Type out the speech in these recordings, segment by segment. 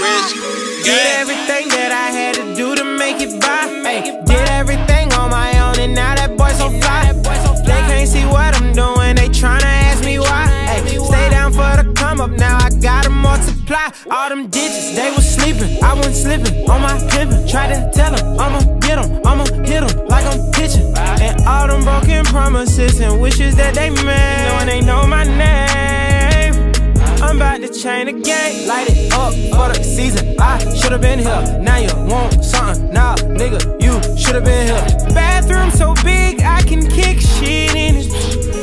Did everything that I had to do to make it by. Ay, did everything on my own, and now that boy so fly. They can't see what I'm doing, they tryna ask me why. Ay, stay down for the come up, now I gotta multiply. All them digits, they was sleeping, I wasn't slipping on my pimpin'. Try to tell them, I'ma get them, I'ma hit them like I'm pitching. And all them broken promises and wishes that they made, knowing they know my name. I'm about to change the game, light it up for the season. I should've been here, now you want something. Nah, nigga, you should've been here. Bathroom so big, I can kick shit in it.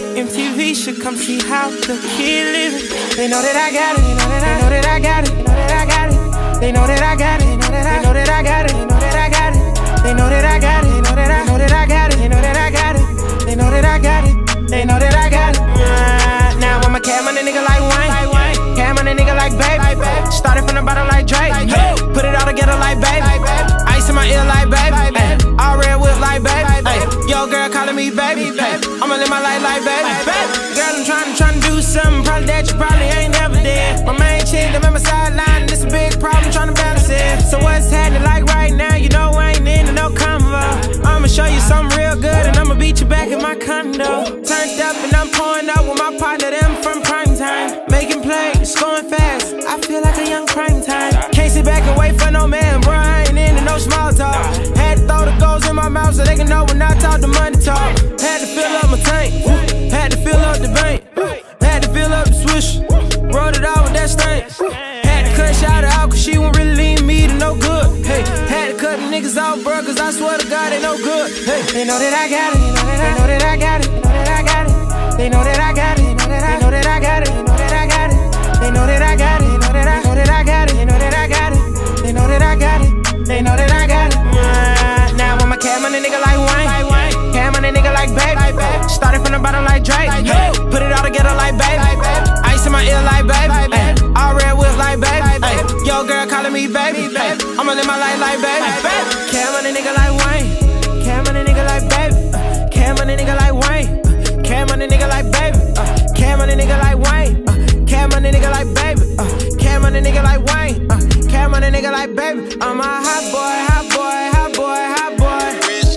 MTV should come see how the kid living. They know that I got it, they know that I got it, they know that I got it. They know that I got it, they know that I got it, they know that I got it. They know that I got it, they know that I got it, they know that I got it. They know that I got it, they know that I got it. Now I'm a cam on a nigga like Wayne, cam on a nigga like Babe. Started from the bottom like Drake, hey, put it all together like Babe. Ice in my ear like Babe, ay, all red whip like Babe. Ay, yo girl calling me baby, ay, I'ma live my life like baby. Girl, I'm trying to do something, probably that you probably ain't never did. My main chick, I'm at my sideline, and it's a big problem trying to balance it. So what's happening like right now? You know I ain't into no convo. I'ma show you something real good, and I'ma beat you back in my condo. Turned up and I'm pouring up with my partner, them from prime time. Making plays, scoring fast, I feel like a young prime time. Can't sit back and wait for no man, bro, I ain't into no small talk. Had to throw the goals in my mouth so they can know when I talk the money talk. Had to fill up my tank, had to fill up the bank, had to fill up the swish, rolled it out with that stank. Had to cut shout out cause she won't really lead me to no good. Hey, had to cut the niggas off, bro, cause I swear to God they no good. Hey, they know that I got it, they know that I got it, they know that I got it. They know that I got it, they know that I got it, they know that I got it. They know that I got it, they know that I got it, they know that I got it. They know that I got it, they know that I got it. Now I'm a cam on a nigga like Wayne, cam on a nigga like Babe. Started from the bottom like Drake, hey, put it all together like Babe. Ice in my ear like Babe, ay, all red whip like Babe. Ay, yo girl calling me baby, ay, I'ma live my life like baby. Cam on a nigga like Wayne, cam on a nigga like Babe, cam on a nigga like Wayne, cam on a nigga like Babe, cam on a nigga like Wayne, cam on a nigga like Babe, cam on a nigga like Wayne, cam on a nigga like Babe. I'm a hot boy, hot boy, hot boy, hot boy.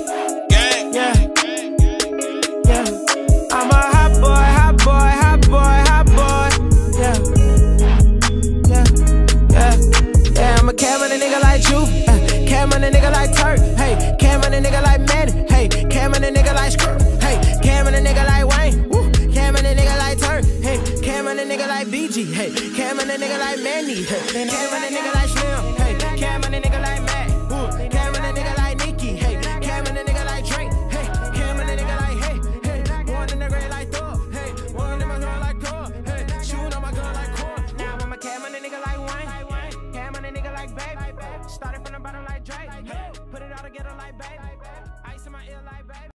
Yeah, yeah. I'm a hot boy, hot boy, hot boy, hot boy. Yeah, yeah, yeah, yeah. I'm a cam on a nigga like Juve, cam on a nigga like Turk, hey, cam on a nigga like Manny, hey, cam on a nigga like Screw, hey, cam on a nigga like Wayne, woo, cam on a nigga like Turk, hey, cam on a nigga like BG, hey, cam on a nigga like Manny, hey, cam on a nigga like Slim, hey, cam on a nigga like Matt, woo, cam on a nigga like Nicki, hey, cam on a nigga like Drake, hey, cam on a nigga like hey, one in the red like Thor, hey, one in my girl like Thor, hey, shooting on my girl like Core. Now I'm a cam on a nigga like Wayne, cam on a nigga like Babe. Started from the bottom like Drake, hey, put it all together like Babe. Ice in my ear like Babe.